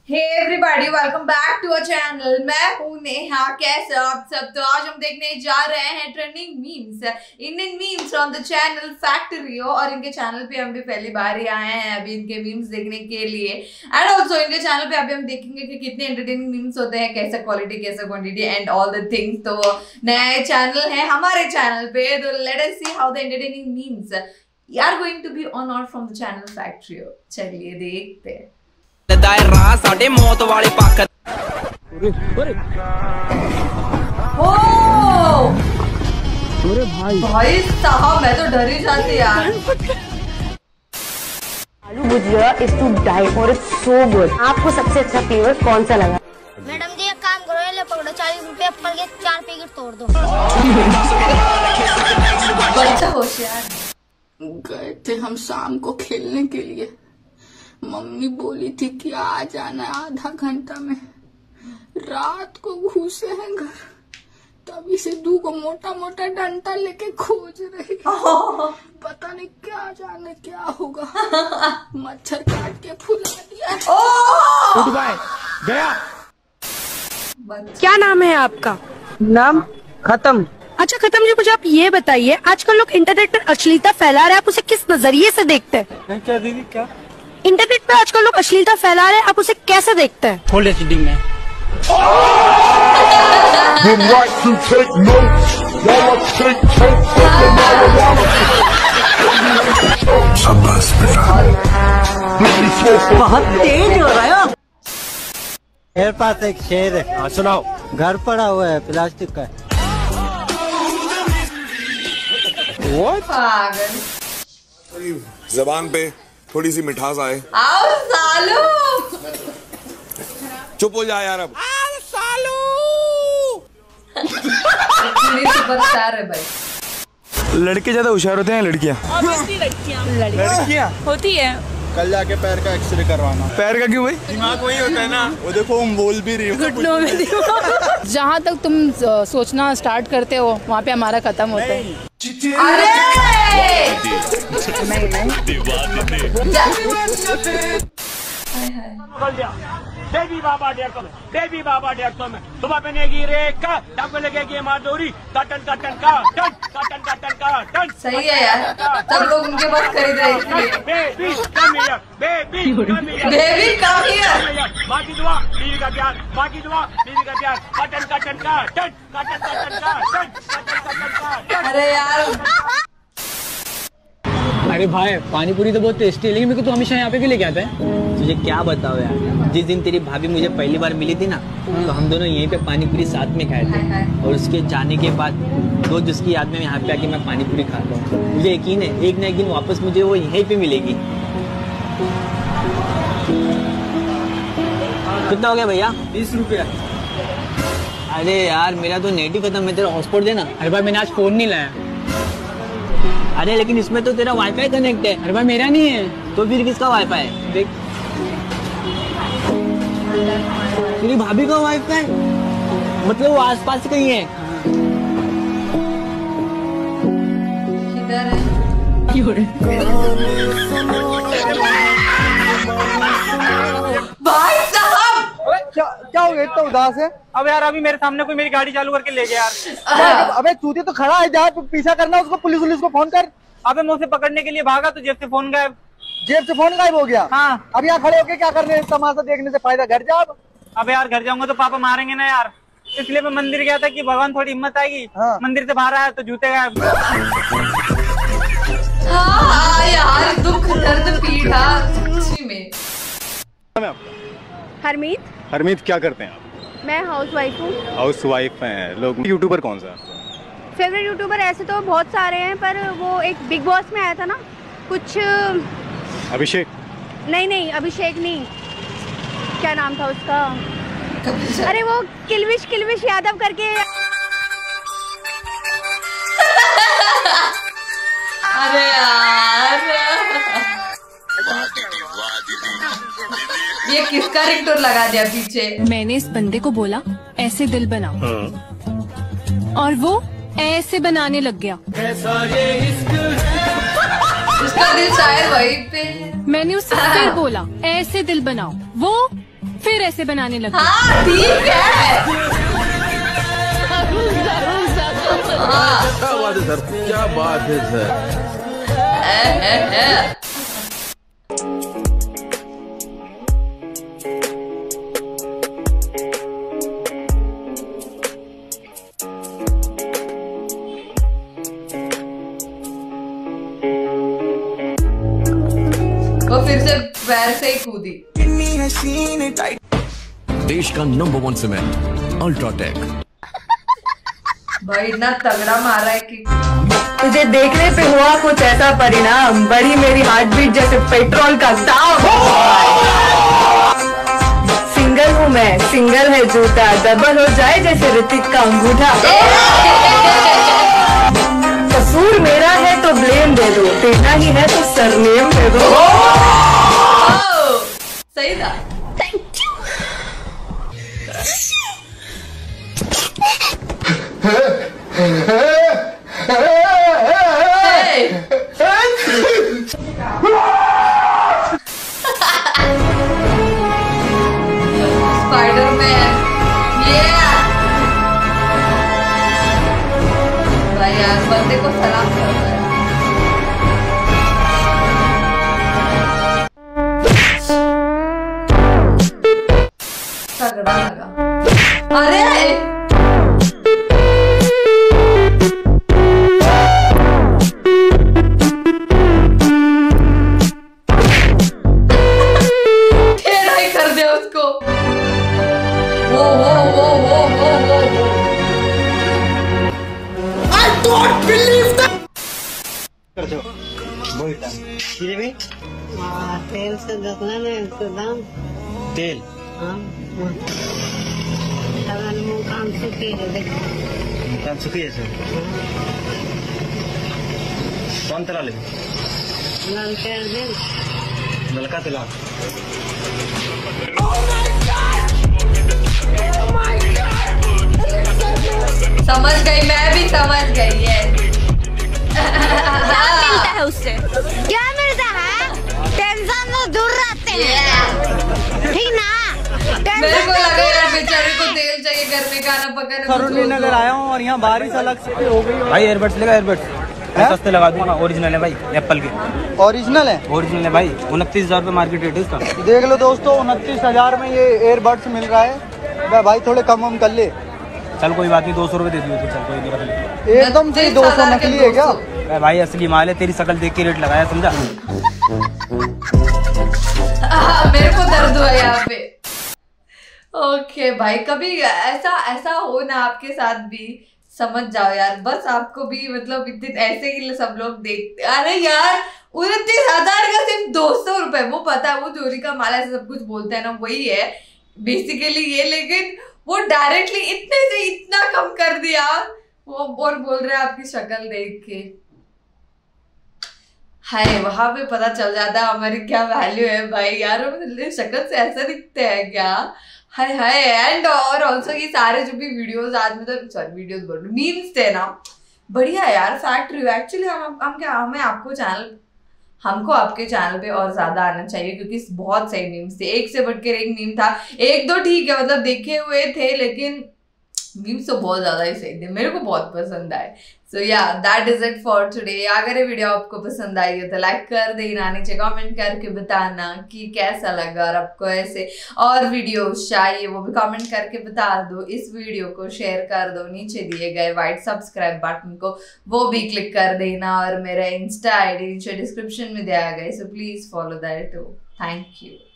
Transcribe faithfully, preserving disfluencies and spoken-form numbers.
Hey everybody, welcome back to our channel. मैं हूं नेहा। कैसे आप सब? तो आज हम देखने जा रहे हैं trending memes, Indian memes from the channel Factorio. और इनके चैनल पे हम भी पहली बार ही आए हैं अभी इनके मीम्स देखने के लिए। एंड ऑल्सो इनके चैनल पे अभी हम देखेंगे कि कितने एंटरटेनिंग मीम्स होते हैं, कैसा क्वालिटी कैसा quantity and all the things. तो नया चैनल है हमारे चैनल पे, तो let us see how the entertaining memes are going to be on or from the channel Factorio. चलिए देखते हैं। साडे मौत वाले पाकर अरे भाई भाई साहब, मैं तो डर ही जाती यार। Aloo bhujia is to die for, it's so good. आपको सबसे अच्छा फ्लेवर कौन सा लगा? मैडम जी एक काम करो, ले पकड़ो चालीस रुपए एप्पल के चार पैकेट तोड़ दो। बच्चा होशियार। गए थे हम शाम को खेलने के लिए। मम्मी बोली थी कि आ जाना आधा घंटा में। रात को घुसे हैं घर, तभी से दू को मोटा मोटा डंडा लेके खोज रही। पता नहीं क्या जाने क्या होगा। मच्छर काट के फुला दिया। गया। क्या नाम है आपका? नाम खत्म। अच्छा खत्म जी, मुझे आप ये बताइए, आजकल लोग इंटरनेट पर अश्लीलता फैला रहे हैं, आप उसे किस नजरिए से देखते हैं? क्या दीदी क्या? इंटरनेट पे आजकल लोग अश्लीलता फैला रहे हैं, आप उसे कैसे देखते हैं? फुल एचडी में। बहुत तेज हो रहा है। मेरे पास एक शेर है। हाँ सुनाओ। घर पड़ा हुआ है, प्लास्टिक का। पागल। जबान पे थोड़ी सी मिठास आए। आओ सालू। चुप हो जा यार अब। आओ सालू। सुपरस्टार है भाई। लड़के ज्यादा होशियार होते हैं लड़कियाँ? लड़कियाँ लड़कियाँ होती है। कल जाके पैर का एक्सरे करवाना। पैर का क्यों भाई? दिमाग वही होता है ना। वो देखो हम बोल भी रही हो। घुटनों में दिमाग। जहाँ तक तुम सोचना स्टार्ट करते हो वहाँ पे हमारा खत्म होता है। अरे बेबी बाबा डेढ़ सौ में, बेबी बाबा डेढ़ सौ में। सुबह बनेगी रेखा, तब लगेगी माधुरी। कटन कटन का टन, कटन कटन का टन। सही है यार, सब लोग उनके पास खरीद रहे हैं। Baby come here, baby come here, baby come here. माँ की दुआ, बीवी का प्यार, माँ की दुआ, बीवी का प्यार। कटन कटन का टन, कटन कटन का टन, कटन कटन का टन। अरे यार, अरे भाई पानी पूरी तो बहुत टेस्टी है, लेकिन मेरे को तो हमेशा यहाँ पे भी लेके आता है। तुझे क्या बताओ यार, जिस दिन तेरी भाभी मुझे पहली बार मिली थी ना, तो हम दोनों यहीं पे पानी पूरी साथ में खाए थे। और उसके जाने के बाद दो जिसकी याद में यहाँ पे आके मैं पानी पूरी खाता हूँ। मुझे यकीन है एक न एक दिन वापस मुझे वो यहीं पे मिलेगी। कितना हो गया भैया? बीस रुपया। अरे यार मेरा तो नेट ही खत्म है, तेरा हॉटस्पॉट देना। अरे भाई मैंने आज फोन नहीं लाया। अरे लेकिन इसमें तो तेरा वाईफाई कनेक्ट है। अरे भाई मेरा नहीं है। तो फिर किसका वाईफाई है? देख तेरी भाभी का वाईफाई, मतलब वो आसपास कहीं है। किधर है? भाई साहब, क्या क्या हो गया? इतना उदास है? अब यार अभी मेरे सामने कोई मेरी गाड़ी चालू करके ले गया यार। अबे चूती तो खड़ा है, जा पीछा करना उसको, पुलिस पुलिस को फोन कर। अबे मैं उसे पकड़ने के लिए भागा तो जेब से फोन गायब। जेब से फोन गायब हो गया? हाँ। अब यहाँ खड़े होके क्या करने, तमाशा देखने से फायदा घर जा। अब यार घर जाऊंगा तो पापा मारेंगे ना यार, इसलिए मैं मंदिर गया था कि भगवान थोड़ी हिम्मत आएगी। हाँ। मंदिर से बाहर आया तो जूते गायब। हाँ यार, दुख दर्द पीड़ा सच्ची में। हरमीत। हरमीत क्या करते हैं आप? मैं हाउस वाइफ हूँ। हाउस वाइफ हैं लोग। यूट्यूबर कौन सा? फेवरेट यूट्यूबर ऐसे तो बहुत सारे हैं, पर वो एक बिग बॉस में आया था ना कुछ। अभिषेक? नहीं नहीं अभिषेक नहीं, क्या नाम था उसका? अरे वो किलविश किलविश यादव करके। अरे यार, ये किसका रिंगटोन लगा दिया पीछे? मैंने इस बंदे को बोला ऐसे दिल बनाओ, और वो ऐसे बनाने लग गया। उसका दिल शायद वहीं पे। मैंने उससे फिर बोला ऐसे दिल बनाओ, वो फिर ऐसे बनाने लग गया। हाँ ठीक है। क्या बात है सर, क्या बात है सर। वो फिर से पैर से ही कूदी। देश का नंबर वन सीमेंट अल्ट्राटेक। भाई इतना तगड़ा मारा है कि तुझे देखने पे हुआ कुछ ऐसा परिणाम, बढ़ी मेरी हार्ट बीट जैसे पेट्रोल का दाम। सिंगल हूँ मैं, सिंगल है जूता, डबल हो जाए जैसे ऋतिक का अंगूठा। कसूर मेरा है तो ब्लेम दे दो, बेटा ही है तो सरनेम दे दो। सही था। स्पाइडरमैन, भाई यार बंदे को सलाम करता है। तगड़ा लगा। अरे तेल से देखना नहीं उसका दाम। तेल हाँ मुँह काम सुखी है, देख काम सुखी है सर। कौन तेल ले? नल तेल दे, नलका तेल। समझ गई, मैं भी समझ गई है। क्या मिलता है उससे? क्या मिलता है? टेंशन तो दूर रहते हैं, ठीक ना? मेरे को लगा यार बेचारे को तेल चाहिए घर में खाना पकाना। सरोजनी नगर आया हूँ और यहाँ बारिश अलग से हो गई। भाई एयरबड्स लेगा, एयरबड्स सस्ते लगा दूंगा, ओरिजिनल है भाई, एप्पल के। ओरिजिनल है? ओरिजिनल है भाई, उनतीस हजार रुपये मार्केट रेट है इसका। देख लो दोस्तों, उनतीस हजार में ये एयरबड्स मिल रहा है। भाई थोड़े कम हम कर ले। चल कोई बात नहीं, दो सौ रुपये दे दियो तो चल कोई नहीं। एकदम से दो सौ नकली है क्या? भाई असली माल है, तेरी शकल देख के रेट लगाया, समझा? मेरे को दर्द हुआ यहाँ पे। ओके भाई, कभी ऐसा ऐसा हो ना आपके साथ भी, समझ जाओ यार। बस आपको भी मतलब इतने ऐसे ही सब लोग देखते। अरे यार उनतीस हजार का सिर्फ दो सौ रुपए, वो पता है वो चोरी का माल ऐसा सब कुछ बोलते हैं ना, वही है बेसिकली ये। लेकिन वो डायरेक्टली इतने से इतना कम कर दिया, वो और बोल रहे हैं आपकी शक्ल देख के। हाय, वहां पे पता चल जाता है हमारी क्या वैल्यू है भाई। यार शक्ल से ऐसा दिखते हैं क्या? हाय हाय। एंड और ऑल्सो ये सारे जो भी वीडियोस आज मतलब सॉरी वीडियोस बोल रही हूँ, मीम्स थे ना, बढ़िया यार। फैक्ट रिव्यू एक्चुअली हम हम क्या हमें आपको चैनल हमको आपके चैनल पे और ज्यादा आना चाहिए, क्योंकि बहुत सही मीम्स थे, एक से बढ़कर एक मीम था। एक दो ठीक है मतलब देखे हुए थे, लेकिन मीम्स तो बहुत ज्यादा ही सही थे, मेरे को बहुत पसंद आए। So yeah that is it for today. अगर ये वीडियो आपको पसंद आई हो तो लाइक कर देना, नीचे कमेंट करके बताना कि कैसा लगा, और आपको ऐसे और वीडियो चाहिए वो भी कमेंट करके बता दो। इस वीडियो को शेयर कर दो, नीचे दिए गए व्हाइट सब्सक्राइब बटन को वो भी क्लिक कर देना, और मेरा इंस्टा आई डी नीचे डिस्क्रिप्शन में दिया गया, so please follow that too. Thank you.